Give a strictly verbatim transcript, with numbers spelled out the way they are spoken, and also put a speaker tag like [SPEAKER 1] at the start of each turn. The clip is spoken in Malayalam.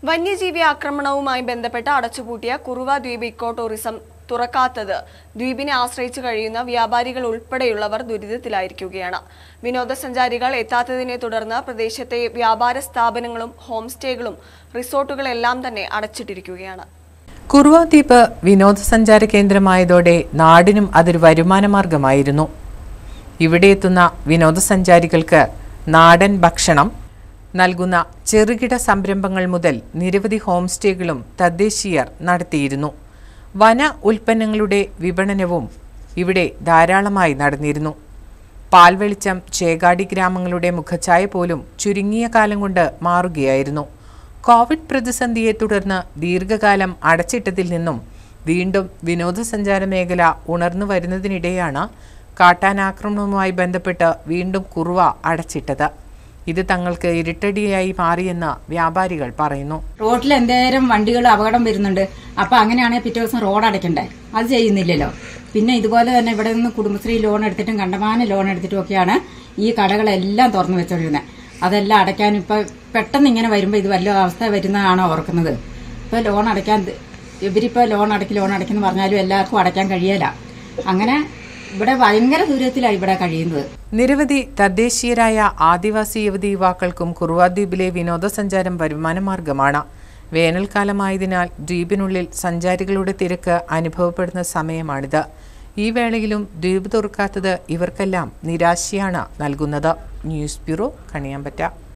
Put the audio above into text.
[SPEAKER 1] വന്യജീവി ആക്രമണവുമായി ബന്ധപ്പെട്ട് അടച്ചുപൂട്ടിയ കുറുവ ദ്വീപ് ഇക്കോ ടൂറിസം തുറക്കാത്തത് ദ്വീപിനെ ആശ്രയിച്ചു കഴിയുന്ന വ്യാപാരികൾ ഉൾപ്പെടെയുള്ളവർ ദുരിതത്തിലായിരിക്കുകയാണ്. വിനോദസഞ്ചാരികൾ എത്താത്തതിനെ തുടർന്ന് പ്രദേശത്തെ വ്യാപാര സ്ഥാപനങ്ങളും ഹോം സ്റ്റേകളും റിസോർട്ടുകളെല്ലാം തന്നെ അടച്ചിട്ടിരിക്കുകയാണ്.
[SPEAKER 2] കുറുവ ദ്വീപ് വിനോദസഞ്ചാര കേന്ദ്രമായതോടെ നാടിനും അതൊരു വരുമാന മാർഗമായിരുന്നു. ഇവിടെ എത്തുന്ന വിനോദസഞ്ചാരികൾക്ക് നാടൻ ഭക്ഷണം നൽകുന്ന ചെറുകിട സംരംഭങ്ങൾ മുതൽ നിരവധി ഹോം സ്റ്റേകളും തദ്ദേശീയർ നടത്തിയിരുന്നു. വന ഉൽപ്പന്നങ്ങളുടെ വിപണനവും ഇവിടെ ധാരാളമായി നടന്നിരുന്നു. പാൽവെളിച്ചം ചേകാടി ഗ്രാമങ്ങളുടെ മുഖഛായ പോലും ചുരുങ്ങിയ കാലം കൊണ്ട് മാറുകയായിരുന്നു. കോവിഡ് പ്രതിസന്ധിയെ തുടർന്ന് ദീർഘകാലം അടച്ചിട്ടതിൽ നിന്നും വീണ്ടും വിനോദസഞ്ചാര മേഖല ഉണർന്നു വരുന്നതിനിടെയാണ് കാട്ടാനാക്രമണവുമായി ബന്ധപ്പെട്ട് വീണ്ടും കുറുവ അടച്ചിട്ടത്. ഇത് തങ്ങൾക്ക് ഇരുട്ടടിയായി മാറിയെന്ന് വ്യാപാരികൾ പറയുന്നു.
[SPEAKER 3] റോഡിൽ എന്തേരം വണ്ടികൾ അപകടം വരുന്നുണ്ട്. അപ്പൊ അങ്ങനെയാണെങ്കിൽ പിറ്റേ ദിവസം റോഡ് അടയ്ക്കണ്ടേ, അത് ചെയ്യുന്നില്ലല്ലോ. പിന്നെ ഇതുപോലെ തന്നെ ഇവിടെ നിന്ന് കുടുംബശ്രീ ലോൺ എടുത്തിട്ടും കണ്ടമാന ലോൺ എടുത്തിട്ടും ഒക്കെയാണ് ഈ കടകളെല്ലാം തുറന്നു വെച്ചോണ്ടിരുന്നത്. അതെല്ലാം അടയ്ക്കാൻ ഇപ്പൊ പെട്ടെന്ന് ഇങ്ങനെ വരുമ്പോ ഇത് വല്ല അവസ്ഥ വരുന്നതാണോ ഓർക്കുന്നത്. ഇപ്പൊ ലോൺ അടയ്ക്കാൻ ഇവരിപ്പോ ലോൺ അടയ്ക്ക് ലോൺ അടയ്ക്കെന്ന് പറഞ്ഞാലും എല്ലാവർക്കും അടയ്ക്കാൻ കഴിയല. അങ്ങനെ ഇവിടെ ഭയങ്കര ദൂരത്തിലാണ് ഇവിടെ കഴിയുന്നത്.
[SPEAKER 2] നിരവധി തദ്ദേശീയരായ ആദിവാസി യുവതി യുവാക്കൾക്കും കുറുവ ദ്വീപിലെ വിനോദസഞ്ചാരം വരുമാന മാർഗമാണ്. വേനൽക്കാലമായതിനാൽ ദ്വീപിനുള്ളിൽ സഞ്ചാരികളുടെ തിരക്ക് അനുഭവപ്പെടുന്ന സമയമാണിത്. ഈ വേളയിലും ദ്വീപ് തുറക്കാത്തത് ഇവർക്കെല്ലാം നിരാശയാണ് നൽകുന്നത്. News bureau, Kaniyambetta.